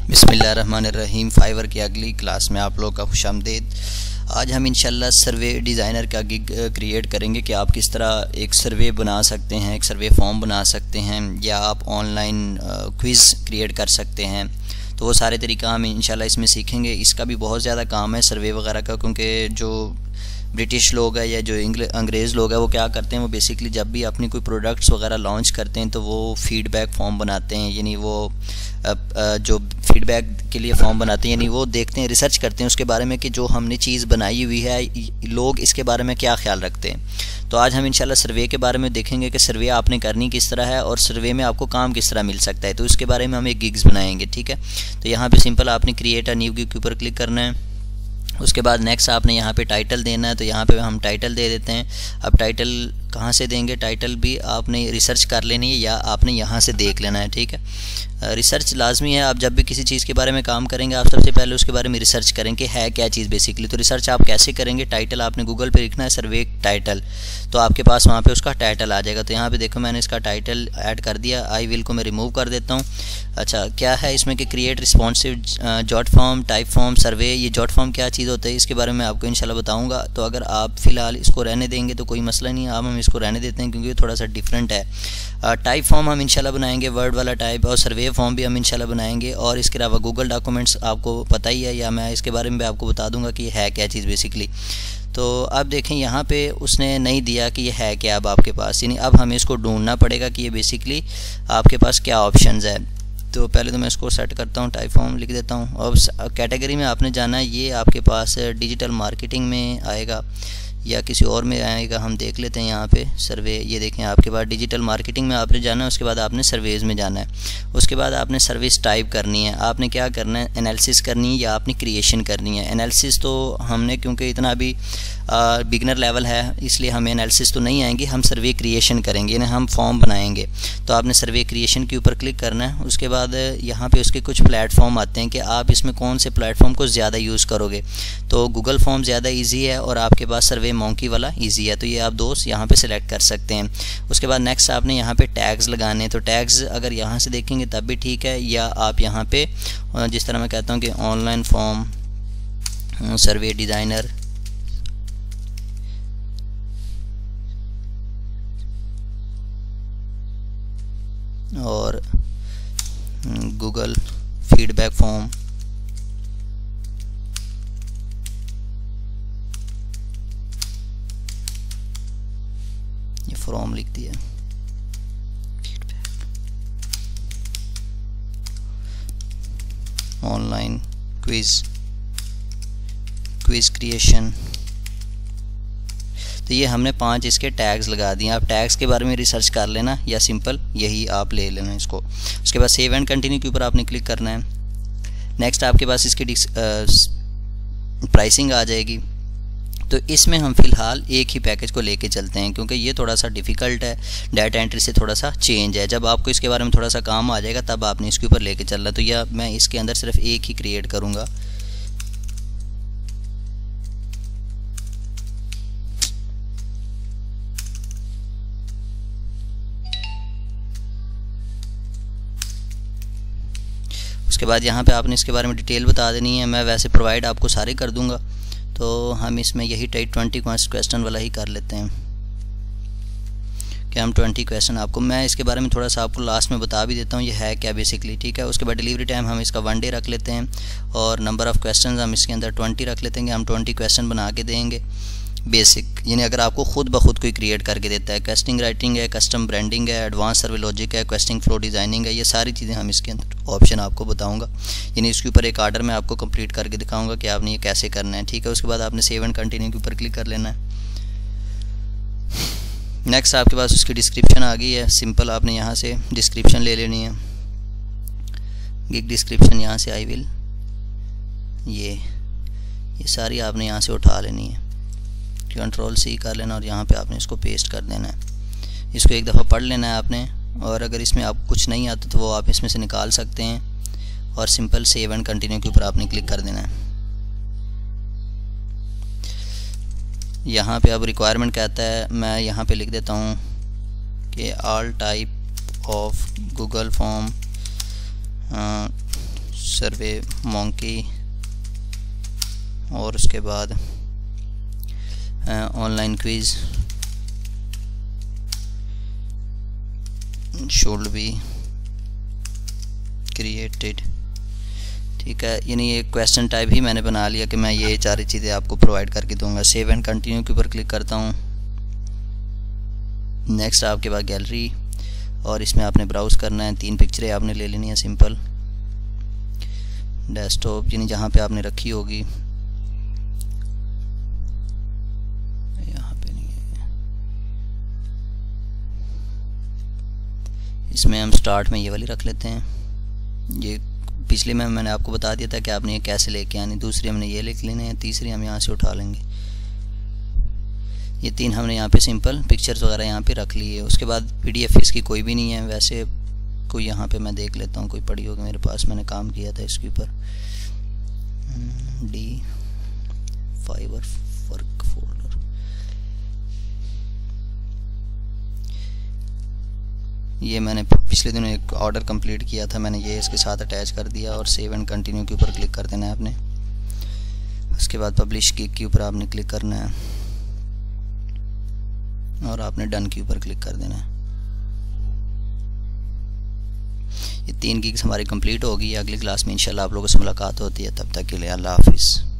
बिस्मिल्लाहिर्रहमानिर्रहीम। फाइवर की अगली क्लास में आप लोग का खुशामदीद। आज हम इंशाल्लाह सर्वे डिज़ाइनर का गिग क्रिएट करेंगे कि आप किस तरह एक सर्वे बना सकते हैं, एक सर्वे फॉर्म बना सकते हैं, या आप ऑनलाइन क्विज़ क्रिएट कर सकते हैं। तो वो सारे तरीका हम इंशाल्लाह इसमें सीखेंगे। इसका भी बहुत ज़्यादा काम है सर्वे वगैरह का, क्योंकि जो ब्रिटिश लोग हैं या जो अंग्रेज़ लोग हैं वो क्या करते हैं, वो बेसिकली जब भी अपनी कोई प्रोडक्ट्स वगैरह लॉन्च करते हैं तो वो फीडबैक फॉर्म बनाते हैं, यानी वो जो फीडबैक के लिए फॉर्म बनाते हैं, यानी वो देखते हैं, रिसर्च करते हैं उसके बारे में कि जो हमने चीज़ बनाई हुई है लोग इसके बारे में क्या ख्याल रखते हैं। तो आज हम इंशाल्लाह सर्वे के बारे में देखेंगे कि सर्वे आपने करनी किस तरह है और सर्वे में आपको काम किस तरह मिल सकता है। तो इसके बारे में हम एक गिग्स बनाएंगे, ठीक है। तो यहाँ पे सिंपल आपने क्रिएट अ न्यू गिग के ऊपर क्लिक करना है। उसके बाद नेक्स्ट आपने यहाँ पे टाइटल देना है, तो यहाँ पे हम टाइटल दे देते हैं। अब टाइटल कहाँ से देंगे, टाइटल भी आपने रिसर्च कर लेनी है या आपने यहाँ से देख लेना है, ठीक है। रिसर्च लाजमी है। आप जब भी किसी चीज़ के बारे में काम करेंगे आप सबसे पहले उसके बारे में रिसर्च करें कि है क्या चीज़ बेसिकली। तो रिसर्च आप कैसे करेंगे, टाइटल आपने गूगल पे लिखना है सर्वे टाइटल, तो आपके पास वहाँ पे उसका टाइटल आ जाएगा। तो यहाँ पे देखो मैंने इसका टाइटल ऐड कर दिया। आई विल को मैं रिमूव कर देता हूँ। अच्छा, क्या है इसमें कि create responsive jot form, type form, survey. ये जॉट फॉर्म क्या चीज़ होता है इसके बारे में आपको इंशाल्लाह बताऊँगा। तो अगर आप फ़िलहाल इसको रहने देंगे तो कोई मसला नहीं है, अब हम इसको रहने देते हैं क्योंकि ये थोड़ा सा डिफरेंट है। टाइप फॉर्म हम इंशाल्लाह बनाएंगे, वर्ड वाला टाइप, और सर्वे फॉर्म भी हम इंशाल्लाह बनाएंगे। और इसके अलावा गूगल डॉक्यूमेंट्स आपको पता ही है, या मैं इसके बारे में भी आपको बता दूंगा कि ये है क्या चीज़ बेसिकली। तो अब देखें यहाँ पे उसने नहीं दिया कि ये है क्या अब आपके पास, यानी अब हमें इसको ढूंढना पड़ेगा कि ये बेसिकली आपके पास क्या ऑप्शंस है। तो पहले तो मैं इसको सेट करता हूँ, टाइप फॉर्म लिख देता हूँ। अब कैटेगरी में आपने जाना है, ये आपके पास डिजिटल मार्केटिंग में आएगा या किसी और में आएगा, हम देख लेते हैं। यहाँ पे सर्वे, ये देखें आपके पास डिजिटल मार्केटिंग में आपने जाना है। उसके बाद आपने सर्वेज में जाना है। उसके बाद आपने सर्विस टाइप करनी है। आपने क्या करना है, एनालिसिस करनी है या आपने क्रिएशन करनी है। एनालिसिस तो हमने, क्योंकि इतना अभी बिगनर लेवल है इसलिए हमें एनालिसिस तो नहीं आएंगी, हम सर्वे क्रिएशन करेंगे, यानी हम फॉर्म बनाएंगे। तो आपने सर्वे क्रिएशन के ऊपर क्लिक करना है। उसके बाद यहाँ पे उसके कुछ प्लेटफॉर्म आते हैं कि आप इसमें कौन से प्लेटफॉर्म को ज़्यादा यूज़ करोगे। तो गूगल फॉर्म ज़्यादा ईजी है और आपके पास सर्वे मॉन्की वाला ईजी है, तो ये आप दोस्त यहाँ पे सिलेक्ट कर सकते हैं। उसके बाद नेक्स्ट आपने यहाँ पे टैग्स लगाने हैं। तो टैग्स अगर यहाँ से देखेंगे तब भी ठीक है, या आप यहाँ पे जिस तरह मैं कहता हूँ कि ऑनलाइन फॉर्म सर्वे डिज़ाइनर, और गूगल फीडबैक फॉर्म, ये फॉर्म लिख दिया। ऑनलाइन क्विज क्रिएशन, तो ये हमने 5 इसके टैग्स लगा दिए। आप टैग्स के बारे में रिसर्च कर लेना या सिंपल यही आप ले लेना इसको। उसके बाद सेव एंड कंटिन्यू के ऊपर आपने क्लिक करना है। नेक्स्ट आपके पास इसकी प्राइसिंग आ जाएगी। तो इसमें हम फ़िलहाल एक ही पैकेज को लेके चलते हैं क्योंकि ये थोड़ा सा डिफ़िकल्ट है, डाटा एंट्री से थोड़ा सा चेंज है। जब आपको इसके बारे में थोड़ा सा काम आ जाएगा तब आपने इसके ऊपर लेके चलना। तो यह मैं इसके अंदर सिर्फ एक ही क्रिएट करूँगा। उसके बाद यहाँ पे आपने इसके बारे में डिटेल बता देनी है। मैं वैसे प्रोवाइड आपको सारे कर दूंगा, तो हम इसमें यही टाइप 20 क्वेश्चन वाला ही कर लेते हैं कि हम 20 क्वेश्चन आपको, मैं इसके बारे में थोड़ा सा आपको लास्ट में बता भी देता हूँ ये है क्या बेसिकली, ठीक है। उसके बाद डिलीवरी टाइम हम इसका 1 डे रख लेते हैं और नंबर ऑफ़ क्वेश्चन हम इसके अंदर 20 रख लेते हैं कि हम 20 क्वेश्चन बना के देंगे बेसिक, यानी अगर आपको खुद ब खुद कोई क्रिएट करके देता है। क्वेश्चनिंग राइटिंग है, कस्टम ब्रांडिंग है, एडवांस सर्वे लॉजिक है, क्वेश्चनिंग फ्लो डिज़ाइनिंग है, ये सारी चीज़ें हम इसके अंदर ऑप्शन आपको बताऊंगा, यानी इसके ऊपर एक आर्डर में आपको कंप्लीट करके दिखाऊंगा कि आपने ये कैसे करना है, ठीक है। उसके बाद आपने सेव एंड कंटिन्यू के ऊपर क्लिक कर लेना है। नेक्स्ट आपके पास उसकी डिस्क्रिप्शन आ गई है। सिंपल आपने यहाँ से डिस्क्रिप्शन ले लेनी है, गिग डिस्क्रिप्शन, यहाँ से आई विल, ये सारी आपने यहाँ से उठा लेनी है, Ctrl+C कर लेना और यहाँ पे आपने इसको पेस्ट कर देना है। इसको एक दफ़ा पढ़ लेना है आपने, और अगर इसमें आपको कुछ नहीं आता तो वो आप इसमें से निकाल सकते हैं और सिंपल सेव एंड कंटिन्यू के ऊपर आपने क्लिक कर देना है। यहाँ पे अब रिक्वायरमेंट कहता है, मैं यहाँ पे लिख देता हूँ कि all type of Google form survey monkey, और उसके बाद online quiz should be created. ठीक है, यानी ये क्वेश्चन टाइप ही मैंने बना लिया कि मैं ये सारी चीज़ें आपको प्रोवाइड करके दूंगा। सेव एंड कंटिन्यू के ऊपर क्लिक करता हूँ। नेक्स्ट आपके पास गैलरी, और इसमें आपने ब्राउज़ करना है। 3 पिक्चरें आपने ले लेनी है सिंपल। डेस्कटॉप यानी जहाँ पे आपने रखी होगी, यहाँ पे नहीं है। इसमें हम स्टार्ट में ये वाली रख लेते हैं। ये पिछले में मैंने आपको बता दिया था कि आपने ये कैसे लेके आनी। दूसरी हमने ये लिख लेने हैं, तीसरी हम यहाँ से उठा लेंगे। ये 3 हमने यहाँ पे सिंपल पिक्चर्स वगैरह यहाँ पे रख ली है। उसके बाद PDF इसकी कोई भी नहीं है। वैसे कोई यहाँ पे मैं देख लेता हूँ, कोई पड़ी होगी मेरे पास, मैंने काम किया था इसके ऊपर। D फाइबर वर्क फोल्डर, ये मैंने पिछले दिनों एक ऑर्डर कंप्लीट किया था, मैंने ये इसके साथ अटैच कर दिया। और सेव एंड कंटिन्यू के ऊपर क्लिक कर देना है आपने। उसके बाद पब्लिश के ऊपर आपने क्लिक करना है, और आपने डन के ऊपर क्लिक कर देना है। ये 3 गिग्स हमारी कंप्लीट होगी। अगली क्लास में इंशाल्लाह आप लोगों से मुलाकात होती है। तब तक के लिए अल्लाह हाफिज़।